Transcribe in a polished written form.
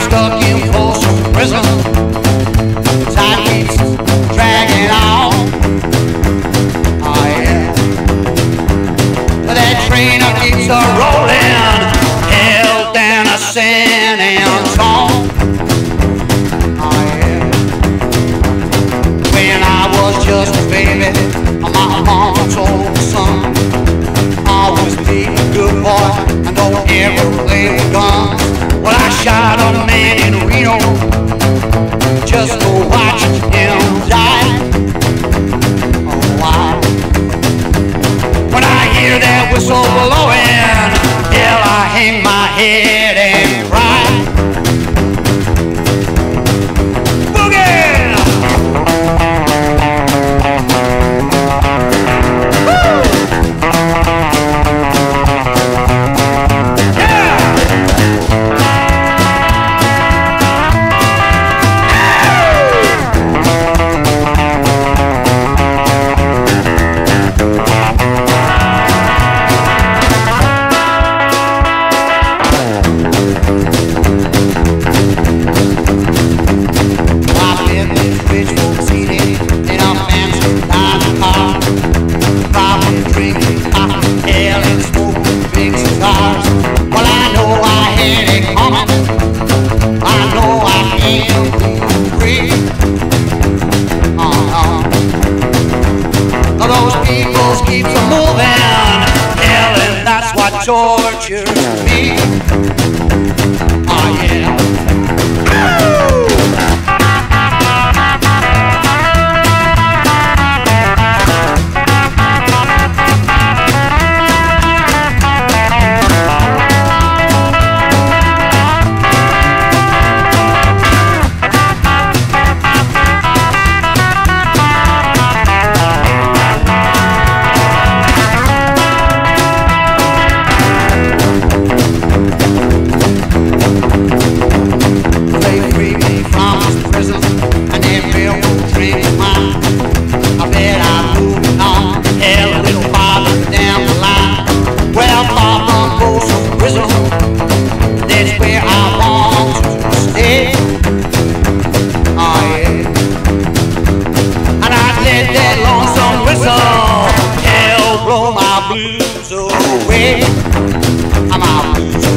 stuck in Folsom Prison. Time keeps dragging on. Oh yeah. That train keeps rolling, held down a San Antone. Oh yeah. When I was just a baby, my mama told me, son, always be a good boy and don't ever play with guns. Well, I shot a man in Reno just to watch him die. Oh, wow. When I hear that whistle blowing, hell, I hang my head and cry. Boogie! Keeps moving, hell, and that's what tortures me. Oh yeah. Blues away, my blues